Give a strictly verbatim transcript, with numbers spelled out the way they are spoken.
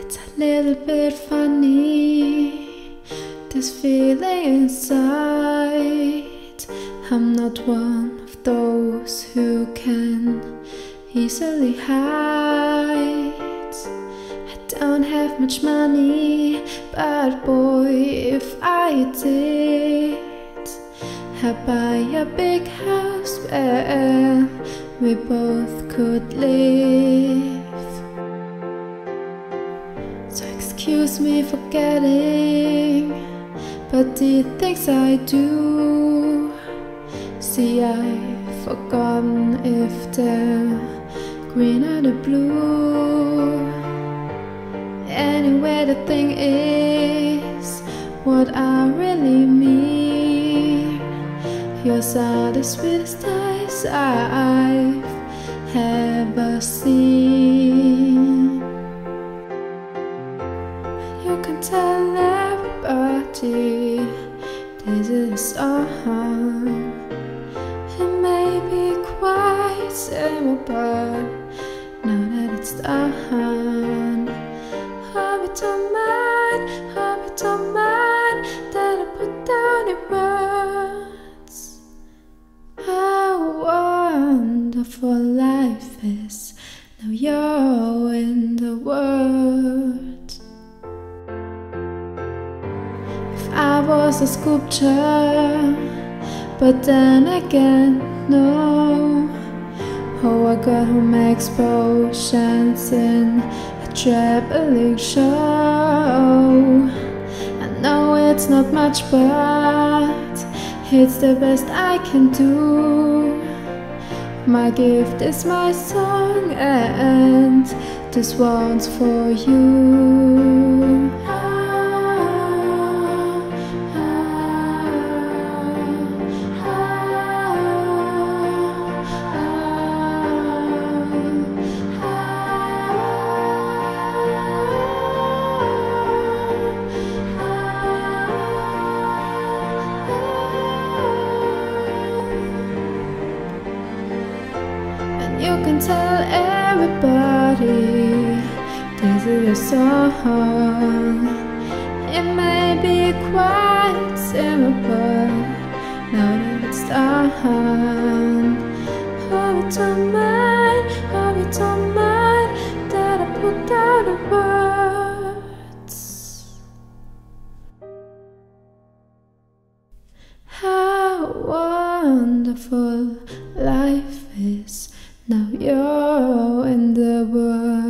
It's a little bit funny, this feeling inside. I'm not one of those who can easily hide. I don't have much money, but boy, if I did, I'd buy a big house where we both could live. So excuse me for getting, but the things I do, see, I've forgotten if they're green or the blue. Anyway, the thing is, what I really mean, yours are the sweetest eyes I've ever seen. You can tell everybody this is a song. It may be quite simple, but now that it's done, hope you don't mind, hope you don't mind that I put down in words how wonderful life is. Now you're in the world. If I was a sculpture, but then again, no. Oh, a girl who makes potions in a traveling show. I know it's not much, but it's the best I can do. My gift is my song, and this one's for you. You can tell everybody this is your song. It may be quite simple, now that it's done. Hope you don't mind, hope you don't mind that I put down the words how wonderful life is. Now you're in the world.